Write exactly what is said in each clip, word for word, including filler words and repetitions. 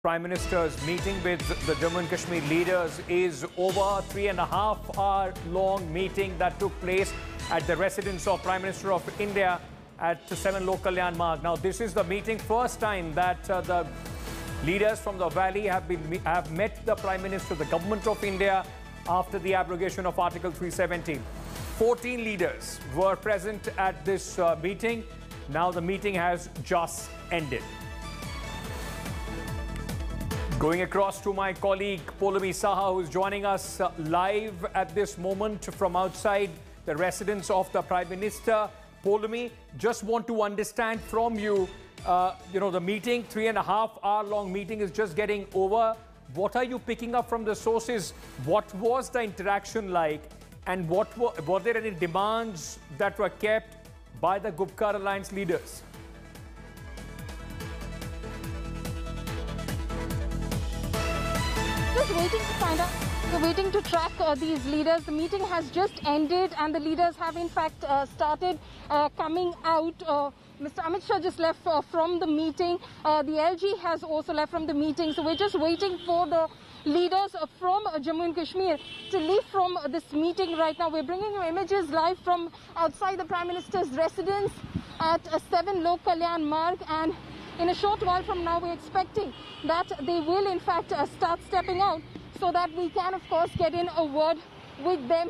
Prime Minister's meeting with the Jammu and Kashmir leaders is over. Three and a half hour long meeting that took place at the residence of Prime Minister of India at seven Lok Kalyan Marg. Now, this is the meeting first time that uh, the leaders from the valley have been have met the Prime Minister, the Government of India, after the abrogation of Article three seventy. fourteen leaders were present at this uh, meeting. Now the meeting has just ended. Going across to my colleague Poulomi Saha, who is joining us uh, live at this moment from outside the residence of the Prime Minister. Poulomi, just want to understand from you, uh, you know, the meeting, three and a half hour long meeting is just getting over. What are you picking up from the sources? What was the interaction like? And what were, were there any demands that were kept by the Gupkar Alliance leaders? Just waiting to find out. We're waiting to track uh, these leaders. The meeting has just ended and the leaders have in fact uh, started uh, coming out. Uh, Mister Amit Shah just left uh, from the meeting. Uh, the L G has also left from the meeting. So we're just waiting for the leaders uh, from uh, Jammu and Kashmir to leave from uh, this meeting right now. We're bringing you images live from outside the Prime Minister's residence at uh, seven Lok Kalyan Marg, and in a short while from now we're expecting that they will in fact uh, start stepping out so that we can of course get in a word with them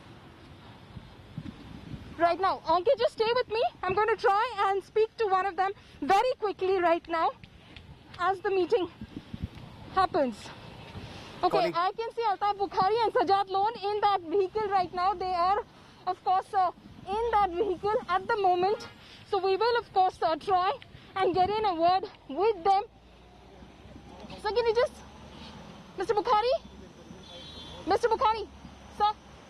right now. Ankit, just stay with me. I'm going to try and speak to one of them very quickly right now as the meeting happens. Okay, Colleague. I can see Altaf Bukhari and Sajjad Lone in that vehicle right now. They are, of course, uh, in that vehicle at the moment. So we will, of course, uh, try and get in a word with them. So can you just, Mister Bukhari? Mister Bukhari, sir?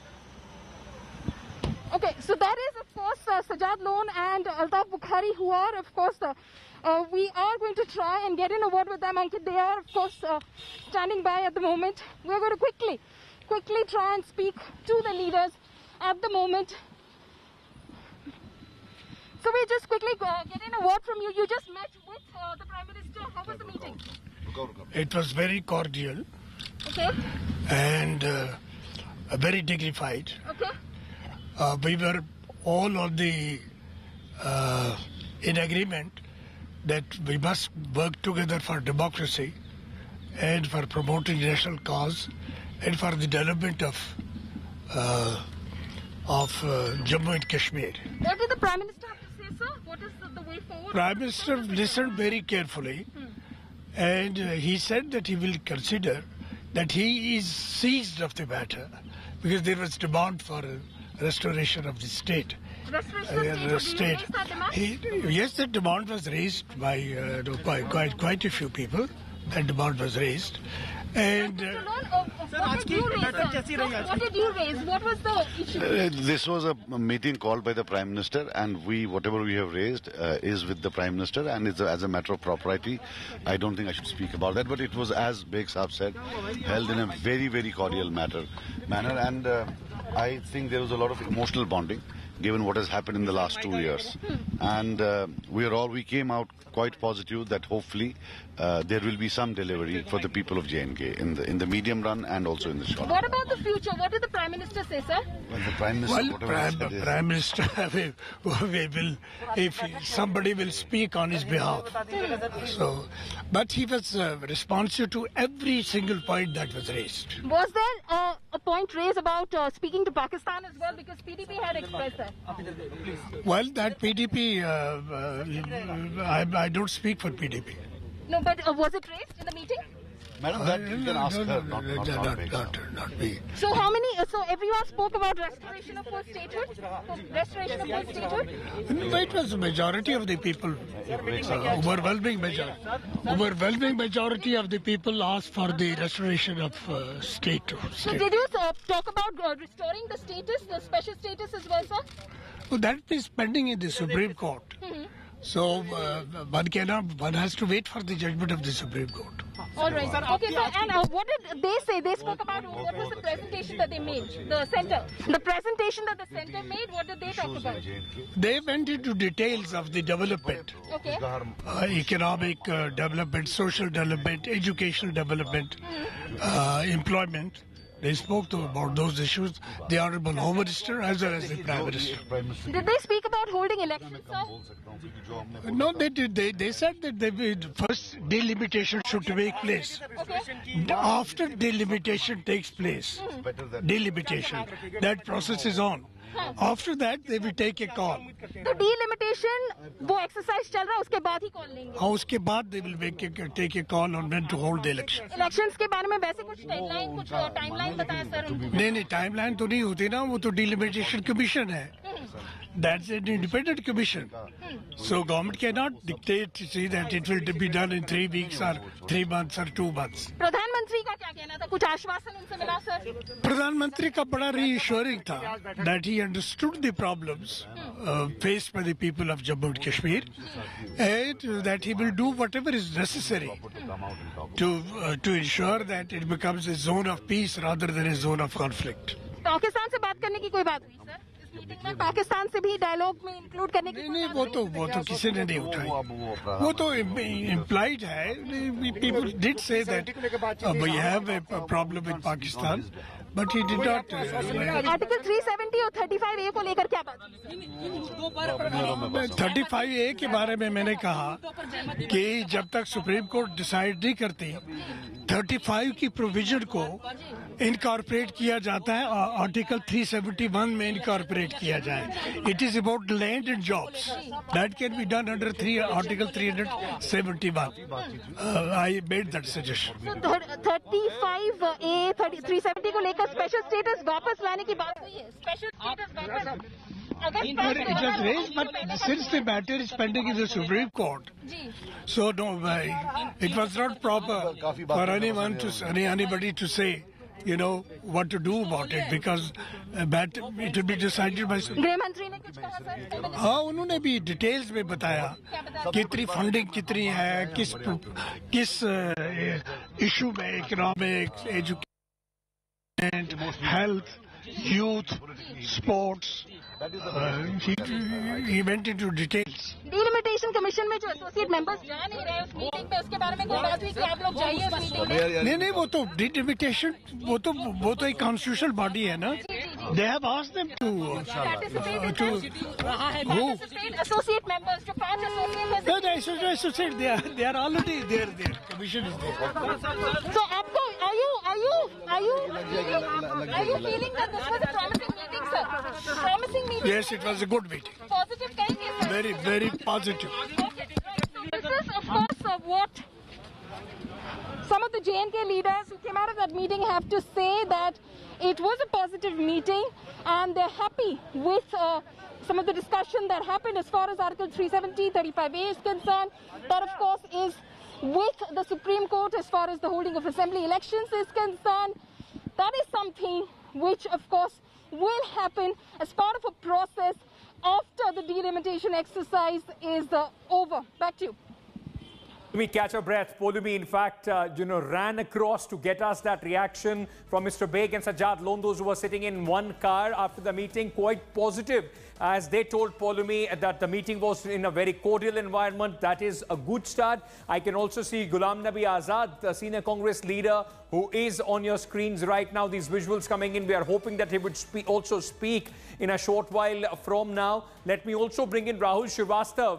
Okay, so that is, of course, uh, Sajjad Lone and Altaf Bukhari, who are, of course, uh, uh, we are going to try and get in a word with them. Ankit, they are, of course, uh, standing by at the moment. We're going to quickly, quickly try and speak to the leaders at the moment. So we just quickly uh, get in a word from you. You just met with uh, the Prime Minister. How was the meeting? It was very cordial. Okay. And uh, very dignified. Okay. Uh, we were all on the uh, in agreement that we must work together for democracy and for promoting national cause and for the development of uh, of uh, Jammu and Kashmir. What did the Prime Minister have to say, sir? What is the, the way forward? Prime Minister listened very carefully, hmm. and uh, he said that he will consider that he is seized of the matter because there was demand for uh, restoration of the state. Restoration of state? Uh, state. He, yes, the demand was raised by uh, no, quite, quite quite a few people. That demand was raised. And uh, what did you raise? What did you raise? What was the issue? Uh, this was a meeting called by the Prime Minister, and we, whatever we have raised, uh, is with the Prime Minister, and it's a, as a matter of propriety. I don't think I should speak about that, but it was, as Beg Saab said, held in a very, very cordial matter, manner, and uh, I think there was a lot of emotional bonding, given what has happened in the last two years. And uh, we are all, we came out quite positive that hopefully uh, there will be some delivery for the people of J and K in the in the medium run and also in the short run. What about the future? What did the Prime Minister say, sir? Well, the Prime Minister, well, Prime, is, Prime Minister we, we will, if somebody will speak on his behalf. So, but he was uh, responsive to every single point that was raised. Was there uh, a point raised about uh, speaking to Pakistan as well, because P D P had expressed that? Well, that P D P, uh, uh, I, I don't speak for P D P. No, but uh, was it raised in the meeting? Madam, that you can ask no, her, no, not, no, not, no, not, not, Beg not, Saab. not me. So how many, uh, so everyone spoke about restoration of full statehood? Restoration of full statehood? It was the majority of the people, uh, overwhelming majority. Overwhelming majority of the people asked for the restoration of uh, state. So did you uh, talk about uh, restoring the status, the special status as well, sir? Well, that is pending in the Supreme Court. Mm-hmm. So uh, one cannot, one has to wait for the judgment of the Supreme Court. All right, sir. Okay, sir. And uh, what did they say? They spoke about what was the presentation that they made, the center. The presentation that the center made, what did they talk about? They went into details of the development. Okay. Uh, economic uh, development, social development, educational development, mm-hmm. uh, employment. They spoke to about those issues, the Honorable Home Minister as well as the Prime Minister. Did they speak about holding elections, sir? No, they did. They, they said that they will, first delimitation should take place. Okay. After delimitation takes place, mm-hmm. delimitation, that process is on. After that, they will take a call. तो delimitation वो exercise चल रहा है उसके बाद ही call लेंगे. हाँ उसके बाद they will make a, take a call on when to hold the election. Elections के बारे में वैसे कुछ timeline कुछ timeline बताया सर उनको. नहीं नहीं timeline तो नहीं होती ना वो तो delimitation commission है. That's an independent commission. So government cannot dictate to see that it will be done in three weeks or three months or two months. प्रधानमंत्री का क्या कहना था? कुछ आश्वासन उनसे मिला सर? प्रधानमंत्री का बड़ा reassuring था that he understood the problems uh, faced by the people of Jammu and Kashmir and that he will do whatever is necessary to uh, to ensure that it becomes a zone of peace rather than a zone of conflict. Pakistan से बात करने की कोई बात हुई sir? Meeting में पाकिस्तान से भी डायलॉग में इंक्लूड करने की नहीं नहीं वो तो वो तो किसी ने नहीं उठाई वो तो इम्प्लाइड है people did say that uh, we have a problem with Pakistan but he did not article three seventy और थर्टी फाइव ए को लेकर क्या बात थर्टी फाइव ए के बारे में मैंने कहा कि जब तक सुप्रीम कोर्ट डिसाइड नहीं करती थर्टी फाइव की प्रोविजन को इनकॉर्पोरेट किया जाता है आर्टिकल थ्री सेवेंटी वन में इनकॉर्पोरेट किया जाए it is about land and jobs that can be done under three article three seventy one I made that suggestion thirty five A three seventy को लेकर special status वापस लाने की बात हुई है स्पेशल स्टेटस वापस It was raised, but since the matter is pending in the Supreme Court, so no, it was not proper for anyone to any anybody to say, you know, what to do about it because that it will be decided by. गृह मंत्री ने कुछ कहा sir? हाँ उन्होंने भी details में बताया कितनी फंडिंग कितनी है किस किस इशू में economics education health youth, sports. Uh, he, he went into details. Delimitation Commission में जो एसोसिएट मेंबर्स जा नहीं रहे उस मीटिंग में उसके बारे में कोई बात हुई कि आप लोग जाइए उस मीटिंग में? नहीं नहीं वो तो delimitation वो तो वो तो एक कॉन्स्टिट्यूशनल बॉडी है ना. They have asked them to uh, to who associate members जो पांच associate no the associate they are they are already there there commission is there. So आपको are you are you are you are you feeling that this was a promising meeting sir? Promising meeting? Yes, it was a good meeting. Positive कहेंगे sir? Very very positive. Okay, right. So this is of course uh, what some of the J and K leaders who came out of that meeting have to say that it was a positive meeting and they're happy with uh, some of the discussion that happened as far as Article three seventy, thirty-five A is concerned. That of course is with the Supreme Court as far as the holding of assembly elections is concerned. That is something which of course will happen as part of a process after the delimitation exercise is uh, over. Back to you. We catch our breath. Poulomi, in fact, uh, you know, ran across to get us that reaction from Mister Beg and Sajjad Lone, those who were sitting in one car after the meeting, quite positive, as they told Poulomi that the meeting was in a very cordial environment. That is a good start. I can also see Ghulam Nabi Azad, the senior Congress leader, who is on your screens right now. These visuals coming in. We are hoping that he would spe- also speak in a short while from now. Let me also bring in Rahul Srivastava.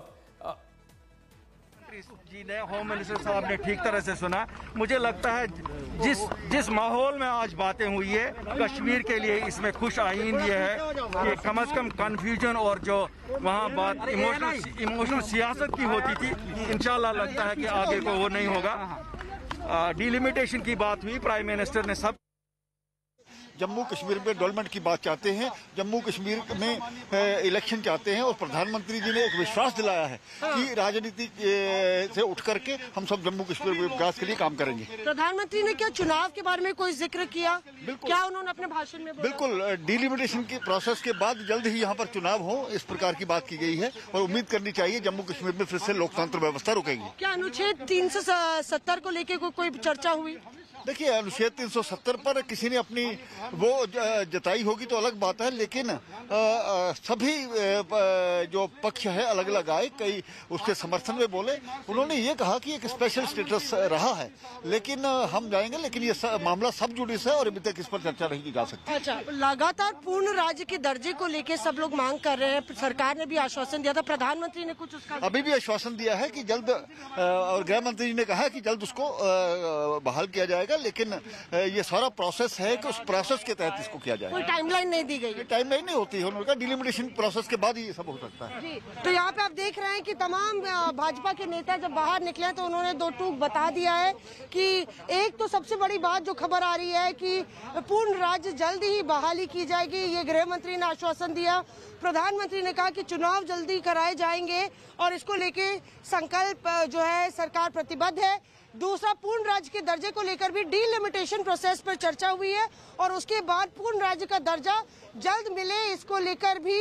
जी ने home minister साहब ने ठीक तरह से सुना. मुझे लगता है जिस जिस माहौल में आज बातें हुई है कश्मीर के लिए इसमें खुश आइंद ये है कि कम से कम कन्फ्यूजन और जो वहाँ बात इमोशनल इमोशनल सियासत की होती थी इंशाल्लाह लगता है कि आगे को वो नहीं होगा. डिलिमिटेशन की बात हुई प्राइम मिनिस्टर ने सब जम्मू कश्मीर में डेवलपमेंट की बात चाहते हैं, जम्मू कश्मीर में इलेक्शन चाहते हैं और प्रधानमंत्री जी ने एक विश्वास दिलाया है कि राजनीति से उठ करके हम सब जम्मू कश्मीर में विकास के लिए काम करेंगे। प्रधानमंत्री ने क्या चुनाव के बारे में कोई जिक्र किया? क्या उन्होंने अपने भाषण में बोला? बिल्कुल, डिलिमिटेशन के प्रोसेस के बाद जल्द ही यहाँ पर चुनाव हो, इस प्रकार की बात की गई है और उम्मीद करनी चाहिए जम्मू कश्मीर में फिर से लोकतंत्र व्यवस्था रुकेगी। क्या अनुच्छेद तीन सौ सत्तर को लेकर को, कोई चर्चा हुई? देखिए, अनुच्छेद तीन सौ सत्तर पर किसी ने अपनी वो जताई होगी तो अलग बात है, लेकिन आ, आ, सभी आ, जो पक्ष है अलग अलग आए, कई उसके समर्थन में बोले। उन्होंने ये कहा कि एक स्पेशल स्टेटस रहा है, लेकिन हम जाएंगे, लेकिन ये स, मामला सब जुडिस है और अभी तक इस पर चर्चा नहीं की जा सकती। अच्छा, लगातार पूर्ण राज्य के दर्जे को लेकर सब लोग मांग कर रहे हैं, सरकार ने भी आश्वासन दिया था, प्रधानमंत्री ने कुछ उसका अभी भी आश्वासन दिया है कि जल्द, और गृह मंत्री जी ने कहा है कि जल्द उसको बहाल किया जाएगा, लेकिन ये सारा प्रोसेस है कि उस प्रोसेस के तहत इसको किया जाए। कोई टाइमलाइन नहीं दी गई? टाइमलाइन नहीं होती है, उन्होंने कहा डिलिमिटेशन प्रोसेस के बाद ही ये सब हो सकता है। जी, तो यहाँ पे आप देख रहे हैं कि तमाम भाजपा के नेता जब बाहर निकले तो उन्होंने दो टूक बता दिया है कि एक तो सबसे बड़ी बात जो खबर आ रही है कि पूर्ण राज्य जल्दी ही बहाली की जाएगी, ये गृह मंत्री ने आश्वासन दिया। प्रधानमंत्री ने कहा कि चुनाव जल्दी कराए जाएंगे और इसको लेके संकल्प जो है सरकार प्रतिबद्ध है। दूसरा, पूर्ण राज्य के दर्जे को लेकर भी डीलिमिटेशन प्रोसेस पर चर्चा हुई है और उसके बाद पूर्ण राज्य का दर्जा जल्द मिले, इसको लेकर भी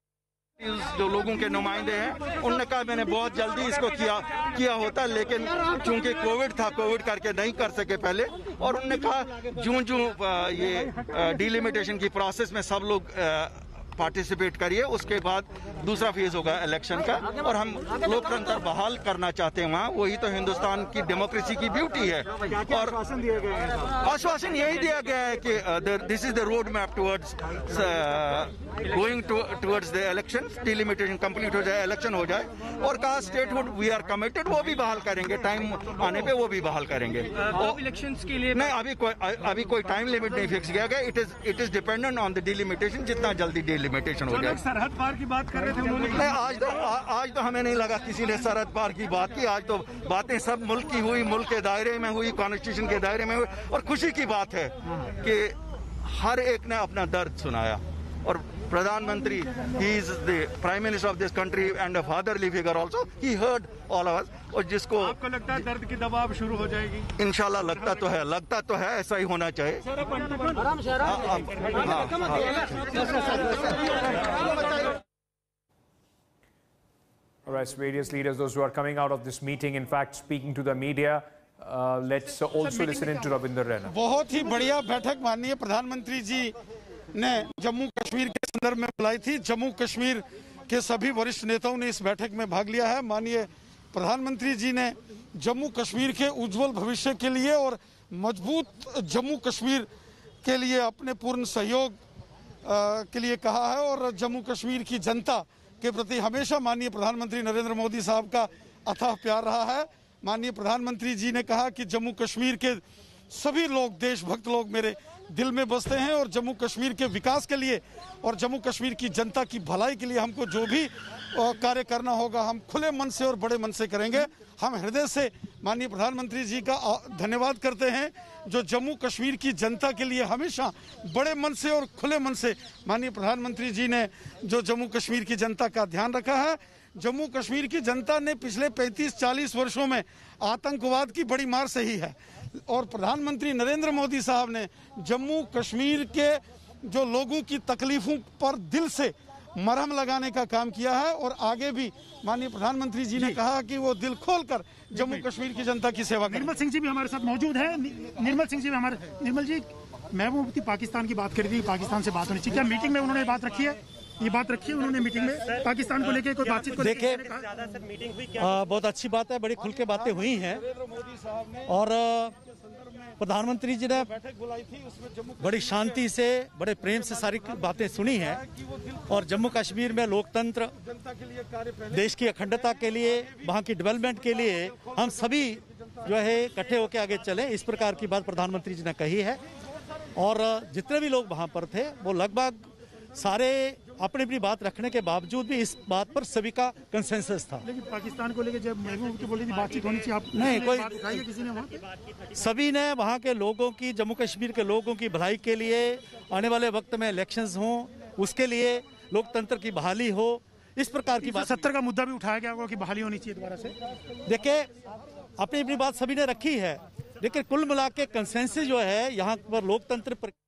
जो लोगों के नुमाइंदे हैं उन्होंने कहा मैंने बहुत जल्दी इसको किया किया होता, लेकिन चूंकि कोविड था, कोविड करके नहीं कर सके पहले। और उन्होंने कहा जूं जूं ये डीलिमिटेशन की प्रोसेस में सब लोग पार्टिसिपेट करिए, उसके बाद दूसरा फेज होगा इलेक्शन का और हम लोकतंत्र बहाल करना चाहते हैं वहाँ। वही तो हिंदुस्तान की डेमोक्रेसी की ब्यूटी है। और आश्वासन दिया गया है, आश्वासन यही दिया गया है कि this is the road map towards going towards the election, delimitation complete हो जाए, इलेक्शन हो जाए। और कहा स्टेटहुड वी आर कमिटेड, वो भी बहाल करेंगे, टाइम आने पे वो भी बहाल करेंगे। इलेक्शंस के लिए नहीं, अभी कोई अभी कोई टाइम लिमिट नहीं फिक्स किया गया। It is it is dependent on the delimitation, जितना जल्दी डिलिमिटेशन हो जाए। सरहद पार की बात कर रहे थे उन्होंने। नहीं, आज तो आ, आज तो हमें नहीं लगा किसी ने सरहद पार की बात की। आज तो बातें सब मुल्क की हुई, मुल्क के दायरे में हुई, कॉन्स्टिट्यूशन के दायरे में हुई। और खुशी की बात है कि हर एक ने अपना दर्द सुनाया और प्रधानमंत्री, he is the prime minister of this country and a fatherly figure also, he heard all of us. और जिसको आपको लगता है दर्द की दवा अब शुरू हो जाएगी? इंशाल्लाह लगता तो है, लगता तो है, ऐसा ही होना चाहिए। All right, various leaders, those who are coming out of this meeting, in fact, speaking to the media. Uh, let's also listen in to Ravinder Rana. बहुत ही बढ़िया बैठक माननीय प्रधानमंत्री जी ने जम्मू कश्मीर के संदर्भ में बुलाई थी। जम्मू कश्मीर के सभी वरिष्ठ नेताओं ने इस बैठक में भाग लिया है। माननीय प्रधानमंत्री जी ने जम्मू कश्मीर के उज्जवल भविष्य के लिए और मजबूत जम्मू कश्मीर के लिए अपने पूर्ण सहयोग के लिए कहा है और जम्मू कश्मीर की जनता के प्रति हमेशा माननीय प्रधानमंत्री नरेंद्र मोदी साहब का अथाह प्यार रहा है। माननीय प्रधानमंत्री जी ने कहा कि जम्मू कश्मीर के सभी लोग, देशभक्त लोग मेरे दिल में बसते हैं और जम्मू कश्मीर के विकास के लिए और जम्मू कश्मीर की जनता की भलाई के लिए हमको जो भी कार्य करना होगा हम खुले मन से और बड़े मन से करेंगे। हम हृदय से माननीय प्रधानमंत्री जी का धन्यवाद करते हैं जो जम्मू कश्मीर की जनता के लिए हमेशा बड़े मन से और खुले मन से माननीय प्रधानमंत्री जी ने जो जम्मू कश्मीर की जनता का ध्यान रखा है। जम्मू कश्मीर की जनता ने पिछले पैंतीस चालीस वर्षों में आतंकवाद की बड़ी मार सही है और प्रधानमंत्री नरेंद्र मोदी साहब ने जम्मू कश्मीर के जो लोगों की तकलीफों पर दिल से मरहम लगाने का काम किया है और आगे भी माननीय प्रधानमंत्री जी ने कहा कि वो दिल खोलकर जम्मू कश्मीर की जनता की सेवा करें। निर्मल सिंह जी भी हमारे साथ मौजूद है। निर्मल सिंह जी भी हमारे निर्मल जी, महबूबा मुफ्ती पाकिस्तान की बात करी थी, पाकिस्तान से बात होनी चाहिए। क्या मीटिंग में उन्होंने बात रखी है? ये बात रखी है उन्होंने मीटिंग में पाकिस्तान को लेकर कोई बातचीत को देखिए, बहुत अच्छी बात है, बड़ी खुल के बातें हुई हैं और प्रधानमंत्री जी ने बड़ी शांति से, बड़े प्रेम से सारी बातें सुनी हैं और जम्मू कश्मीर में लोकतंत्र, देश की अखंडता के लिए, वहाँ की डेवलपमेंट के लिए हम सभी जो है इकट्ठे होकर आगे चलें, इस प्रकार की बात प्रधानमंत्री जी ने कही है। और जितने भी लोग वहाँ पर थे वो लगभग सारे अपनी अपनी बात रखने के बावजूद भी इस बात पर सभी का कंसेंसस था। लेकिन पाकिस्तान को लेकर जब महबूबा मुफ्ती बोल रही थी बातचीत होनी चाहिए, आप नहीं कोई बात उठाई है किसी ने वहाँ पे? सभी ने वहाँ के लोगों की, जम्मू कश्मीर के लोगों की भलाई के लिए, आने वाले वक्त में इलेक्शंस हों, उसके लिए लोकतंत्र की बहाली हो, इस प्रकार की बात। सत्तर का मुद्दा भी उठाया गया होगा कि बहाली होनी चाहिए दोबारा से। देखिए अपनी अपनी बात सभी ने रखी है, लेकिन कुल मिला के कंसेंसस जो है यहाँ पर लोकतंत्र पर